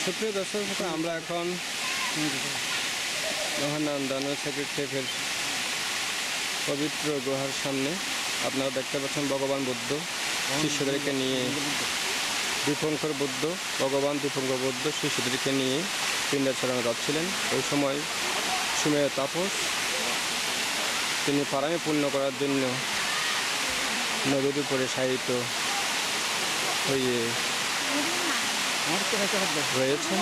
সুপ্রিয় দর্শক, আমরা এখন মহানন্দানু সেক্রেড কেভের পবিত্র গুহার সামনে। আপনারা দেখতে পাচ্ছেন ভগবান বুদ্ধ শিষ্যদেরকে নিয়ে, দীপঙ্কর বুদ্ধ, ভগবান দীপঙ্কর বুদ্ধ শিষ্যদেরকে নিয়ে পিণ্ডাচরণে যাচ্ছিলেন। ওই সময় সুমেয় তাপস তিনি পারামি পূর্ণ করার জন্য নদীর উপরে শায়িত হয়ে রয়েছেন।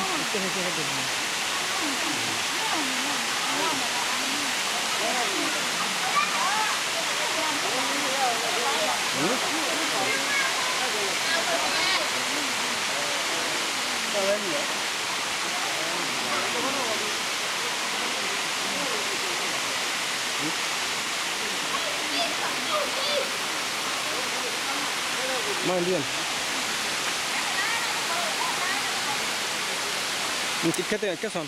Main diam. Mungkin kata ya kesan.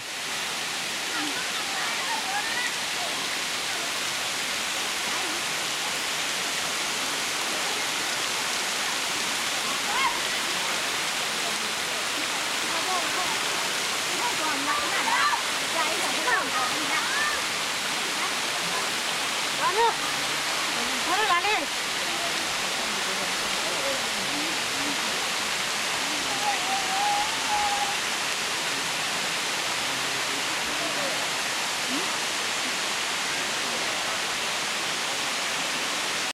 Mana? Mana lagi?